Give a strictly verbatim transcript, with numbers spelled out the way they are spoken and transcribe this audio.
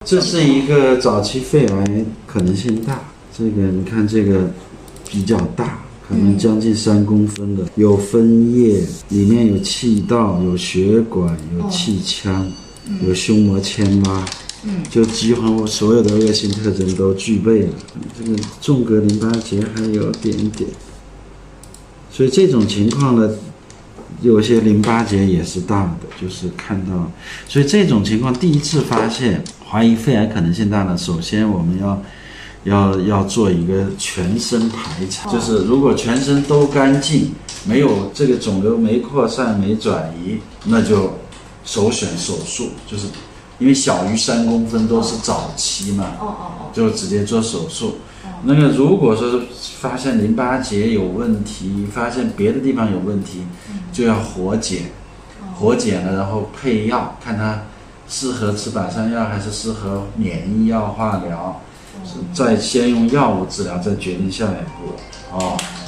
这是一个早期肺癌可能性大，这个你看这个比较大，可能将近三公分的，有分叶，里面有气道，有血管，有气腔，有胸膜牵拉，嗯，就几乎所有的恶性特征都具备了。这个纵隔淋巴结还有点点，所以这种情况呢，有些淋巴结也是大的，就是看到，所以这种情况第一次发现怀疑肺癌可能性大呢，首先我们要要要做一个全身排查，就是如果全身都干净，没有这个肿瘤没扩散没转移，那就首选手术，就是因为小于三公分都是早期嘛，就直接做手术。那个如果说是发现淋巴结有问题，发现别的地方有问题，就要活检，活检了然后配药，看它适合吃靶向药还是适合免疫药化疗，再先用药物治疗，再决定下一步哦。